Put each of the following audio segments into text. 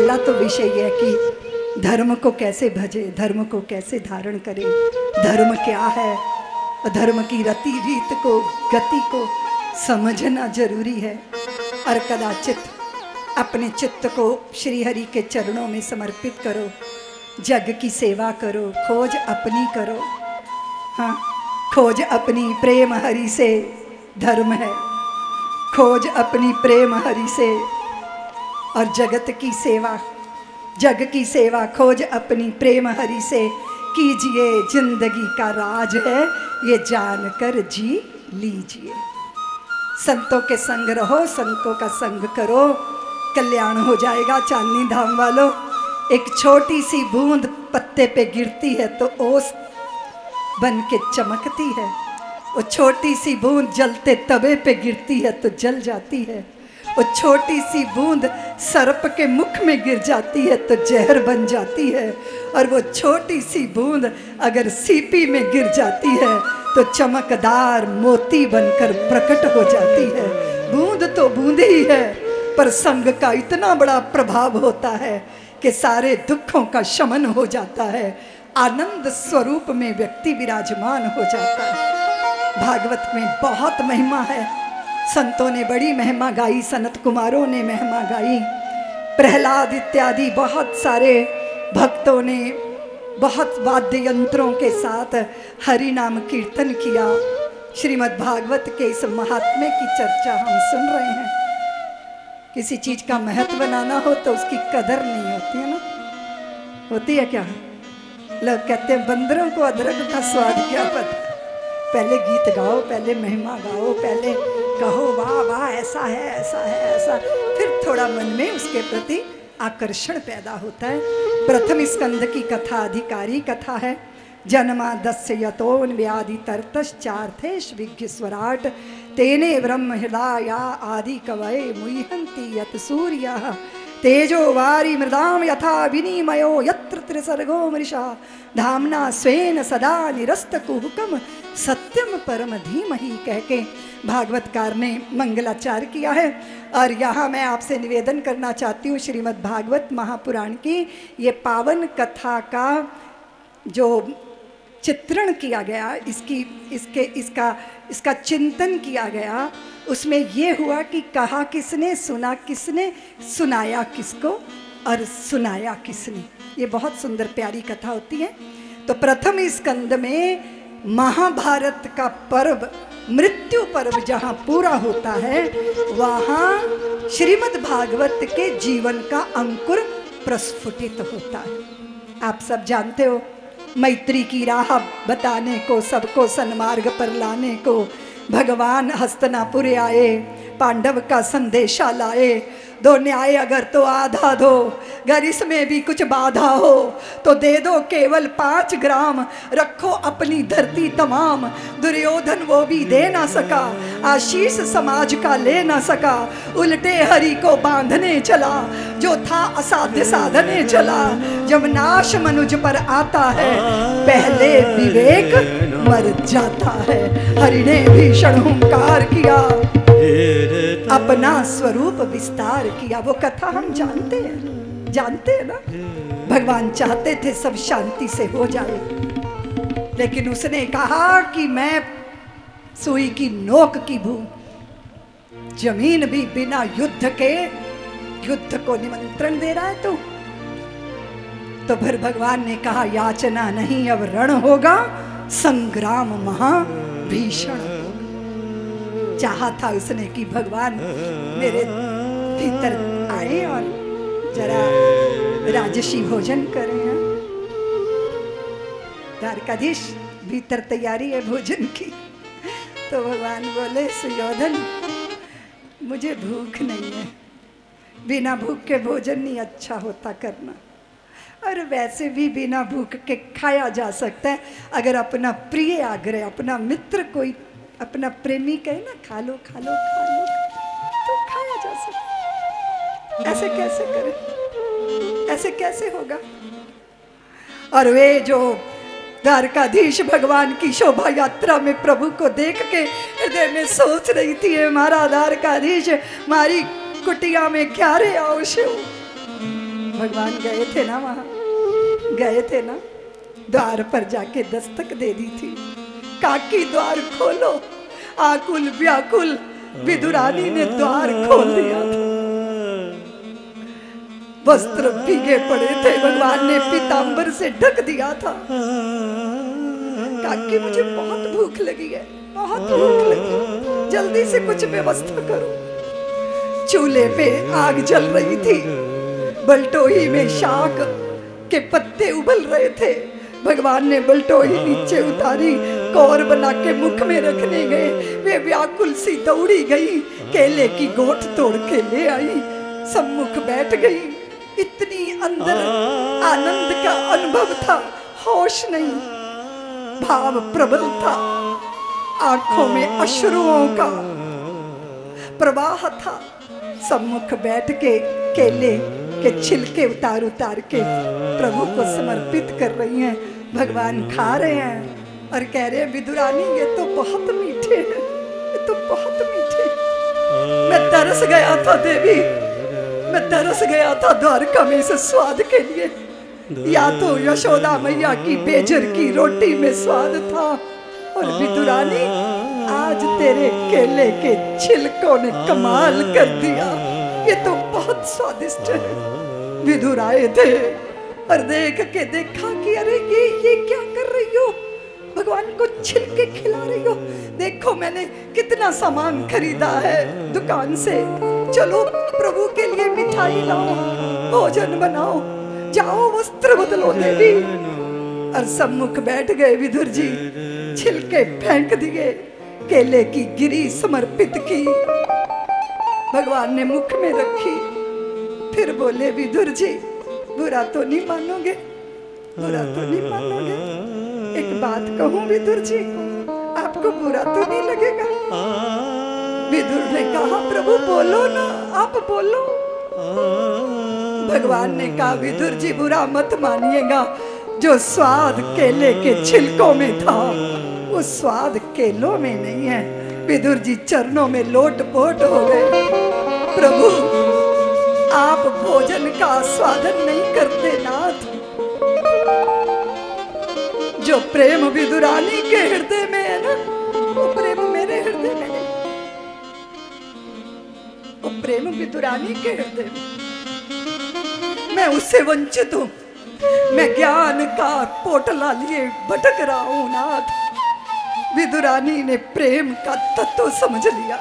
पहला तो विषय है कि धर्म को कैसे भजे, धर्म को कैसे धारण करें, धर्म क्या है, धर्म की रति रीत को, गति को समझना जरूरी है। और कदाचित अपने चित्त को श्री हरि के चरणों में समर्पित करो, जग की सेवा करो, खोज अपनी करो। हाँ, खोज अपनी प्रेम हरि से धर्म है, खोज अपनी प्रेम हरि से। और जगत की सेवा, जग की सेवा खोज अपनी प्रेम हरि से, कीजिए जिंदगी का राज है ये जानकर जी लीजिए। संतों के संग रहो, संतों का संग करो, कल्याण हो जाएगा। चांदनी धाम वालों, एक छोटी सी बूंद पत्ते पे गिरती है तो ओस बन के चमकती है, वो छोटी सी बूंद जलते तवे पे गिरती है तो जल जाती है, वो छोटी सी बूंद सर्प के मुख में गिर जाती है तो जहर बन जाती है, और वो छोटी सी बूंद अगर सीपी में गिर जाती है तो चमकदार मोती बनकर प्रकट हो जाती है। बूंद तो बूंद ही है, पर संग का इतना बड़ा प्रभाव होता है कि सारे दुखों का शमन हो जाता है, आनंद स्वरूप में व्यक्ति विराजमान हो जाता है। भागवत में बहुत महिमा है, संतों ने बड़ी महिमा गाई, सनत कुमारों ने महिमा गाई, प्रहलाद इत्यादि बहुत सारे भक्तों ने बहुत वाद्य यंत्रों के साथ हरि नाम कीर्तन किया। श्रीमद् भागवत के इस महात्म्य की चर्चा हम सुन रहे हैं। किसी चीज का महत्व बनाना हो तो उसकी कदर नहीं होती है ना, होती है क्या? लोग कहते हैं बंदरों को अदरक का स्वाद क्या पता। पहले गीत गाओ, पहले महिमा गाओ, पहले कहो वाह वाह ऐसा है ऐसा है ऐसा, फिर थोड़ा मन में उसके प्रति आकर्षण पैदा होता है। प्रथम स्कंद की कथा अधिकारी कथा है। जन्मादस्य यतोन व्याधि तरतश्चार्थेश विज्ञ स्वराट तेने ब्रह्म हृदया आदि कवये मुह्यन्ति यत सूर्यः तेजो वारी मृदाम यथा विनिमयो यत्र त्रिसर्गो मृषा धामना स्वेन सदा निरस्त कुहुकम सत्यम परम धीमहि कह के भागवतकार ने मंगलाचार किया है। और यहाँ मैं आपसे निवेदन करना चाहती हूँ, श्रीमद् भागवत महापुराण की ये पावन कथा का जो चित्रण किया गया, इसका चिंतन किया गया, उसमें ये हुआ कि कहा किसने, सुना किसने, सुनाया किसको और सुनाया किसने। ये बहुत सुंदर प्यारी कथा होती है। तो प्रथम स्कंद में महाभारत का पर्व, मृत्यु पर्व जहाँ पूरा होता है, वहाँ श्रीमद् भागवत के जीवन का अंकुर प्रस्फुटित होता है। आप सब जानते हो, मैत्री की राह बताने को, सबको सन्मार्ग पर लाने को भगवान हस्तिनापुर आए, पांडव का संदेशा लाए। दो न्याय अगर तो आधा दो, अगर इसमें भी कुछ बाधा हो तो दे दो केवल 5 ग्राम, रखो अपनी धरती तमाम। दुर्योधन वो भी दे ना सका, आशीष समाज का ले ना सका, उल्टे हरि को बांधने चला, जो था असाध्य साधने चला। जब नाश मनुज पर आता है, पहले विवेक मर जाता है। हरि ने भीषण हुंकार किया, अपना स्वरूप विस्तार किया। वो कथा हम जानते हैं ना। भगवान चाहते थे सब शांति से हो जाए, लेकिन उसने कहा कि मैं सुई की नोक की भूं, जमीन भी बिना युद्ध के, युद्ध को निमंत्रण दे रहा है तो फिर भगवान ने कहा याचना नहीं, अब रण होगा, संग्राम महाभीषण। चाहा था उसने कि भगवान मेरे भीतर आए और जरा राजसी भोजन करें। द्वारकाधीश भीतर तैयारी है भोजन की, तो भगवान बोले सुयोधन मुझे भूख नहीं है, बिना भूख के भोजन नहीं अच्छा होता करना, और वैसे भी बिना भूख के खाया जा सकता है। अगर अपना प्रिय आग्रह, अपना मित्र कोई अपना प्रेमी कहे ना खा लो खा लो खा लो, तो खाया जा सकता। ऐसे कैसे करें, ऐसे कैसे होगा? और वे जो द्वारकाधीश भगवान की शोभा यात्रा में प्रभु को देख के हृदय में सोच रही थी, हमारा द्वारकाधीश हमारी कुटिया में क्या रे आओ शिव, भगवान गए थे ना, वहां गए थे ना, द्वार पर जाके दस्तक दे दी थी, काकी द्वार खोलो। आकुल व्याकुल विदुरानी ने द्वार खोल दिया था। वस्त्र भीगे पड़े थे, भगवान ने पीतांबर से ढक दिया था। काकी मुझे बहुत भूख लगी है, बहुत भूख लगी, जल्दी से कुछ व्यवस्था करो। चूल्हे पे आग जल रही थी, बलटोही में शाक के पत्ते उबल रहे थे। भगवान ने बलटोही नीचे उतारी, कौर बना के मुख में रखने गए। वे व्याकुल सी दौड़ी गई, केले की गोट तोड़ के ले आई, सम्मुख बैठ गई। इतनी अंदर आनंद का अनुभव था, होश नहीं, भाव प्रबल था, आंखों में अश्रुओं का प्रवाह था। सम्मुख बैठ के केले के छिलके उतार उतार के प्रभु को समर्पित कर रही हैं। भगवान खा रहे हैं और कह रहे हैं, विदुरानी ये तो बहुत मीठे हैं, ये तो बहुत मीठे। मैं तरस गया था देवी, मैं तरस गया था द्वारका में इस स्वाद के लिए। या तो यशोदा मैया की बेजर की रोटी में स्वाद था, और विदुरानी आज तेरे केले के छिलकों ने कमाल कर दिया, ये तो बहुत स्वादिष्ट है। विदुर आए थे और देख के देखा कि अरे ये क्या कर रही हो, भगवान को छिलके खिला रही हो। देखो मैंने कितना सामान खरीदा है दुकान से, चलो प्रभु के लिए मिठाई लाओ, भोजन बनाओ, जाओ वस्त्र बदलो देवी। और सम्मुख बैठ गए विदुर जी, छिलके फेंक दिए, केले की गिरी समर्पित की, भगवान ने मुख में रखी। फिर बोले, विदुर जी बुरा तो नहीं मानोगे, बुरा तो नहीं मानोगे, एक बात कहूं विदुर जी, आपको बुरा तो नहीं लगेगा? विदुर ने कहा, प्रभु बोलो ना, आप बोलो। भगवान ने कहा, विदुर जी बुरा मत मानिएगा, जो स्वाद केले के छिलकों में था वो स्वाद केलों में नहीं है। विदुर जी चरणों में लोटपोट हो गए। प्रभु आप भोजन का आस्वादन नहीं करते नाथ, जो प्रेम विदुरानी के हृदय में है ना, वो प्रेम मेरे हृदय में नहीं, वो प्रेम विदुरानी के हृदय में। मैं उससे वंचित हूं, मैं ज्ञान का पोटला लिए भटक रहा हूं नाथ। विदुरानी ने प्रेम का तत्व समझ लिया।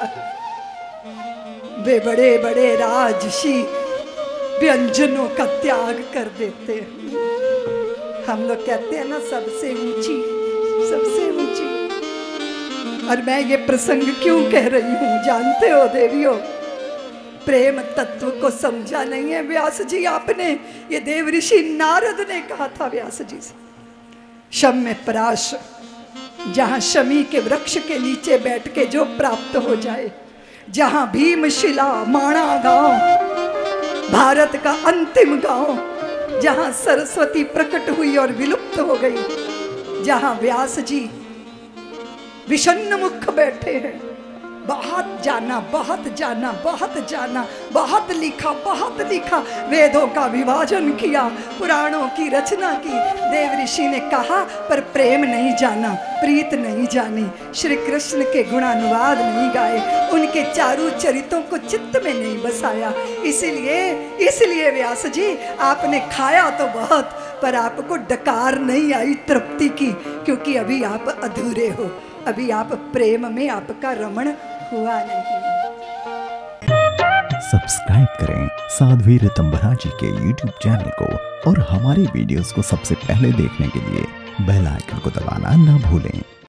वे बड़े बड़े राजसी व्यंजनों का त्याग कर देते हैं। हम लोग कहते हैं ना, सबसे ऊंची, सबसे ऊंची। और मैं ये प्रसंग क्यों कह रही हूं जानते हो देवियों, प्रेम तत्व को समझा नहीं है व्यास जी आपने। ये देव ऋषि नारद ने कहा था व्यास जी से, शम में पराश, जहां शमी के वृक्ष के नीचे बैठ के जो प्राप्त हो जाए, जहां भीमशिला माणा गांव, भारत का अंतिम गांव, जहां सरस्वती प्रकट हुई और विलुप्त हो गई, जहां व्यास जी विषन्न मुख बैठे हैं, बहुत जाना, बहुत जाना, बहुत जाना, बहुत लिखा, बहुत लिखा, वेदों का विभाजन किया, पुराणों की रचना की। देव ऋषि ने कहा पर प्रेम नहीं जाना, प्रीत नहीं जानी, श्री कृष्ण के गुणानुवाद नहीं गाए, उनके चारू चरितों को चित्त में नहीं बसाया। इसलिए व्यास जी आपने खाया तो बहुत, पर आपको डकार नहीं आई तृप्ति की, क्योंकि अभी आप अधूरे हो, अभी आप प्रेम में आपका रमण हुआ नहीं। सब्सक्राइब करें साध्वी ऋतंभरा जी के YouTube चैनल को और हमारे वीडियोस को सबसे पहले देखने के लिए बेल आइकन को दबाना ना भूलें।